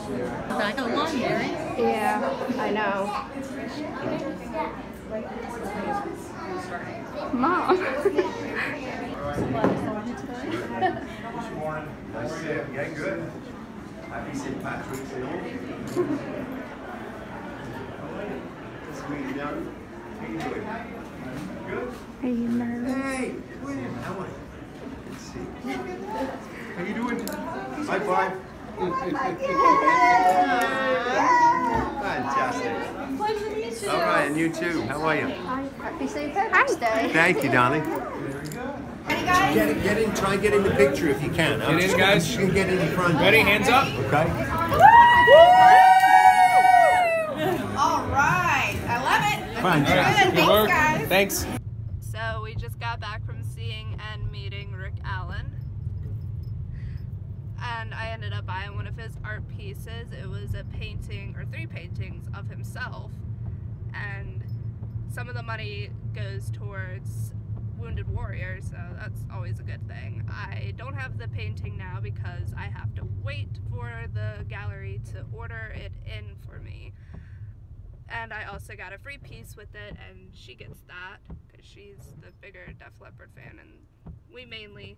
I got a lawn, Mary. Yeah, I know. Mom. This morning, nice to see you. Yeah, good. Happy St. Patrick's Day. Sweet young. How you doing? Good? Are you nervous? Hey, William, how are you? Good to see you. How you doing? High five. Fantastic. Pleasure to meet you. All right, and you too. How are you? Happy St. Patrick's Day. Thank you, darling. Get in, try and get in the picture if you can. Get in, guys. You can get in front. Ready? Hands up. Okay. All right, I love it. Fantastic. Good, work. thanks, guys. Thanks. So we just got back from seeing and meeting Rick Allen, and I ended up buying one of his art pieces. It was a painting, or 3 paintings of himself, and some of the money goes towards wounded warriors, so that's always a good thing. I don't have the painting now because I have to wait for the gallery to order it in for me. And I also got a free piece with it, and she gets that because she's the bigger Def Leppard fan, and we mainly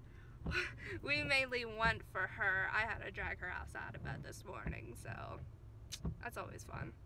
went for her. I had to drag her ass out of bed this morning, so that's always fun.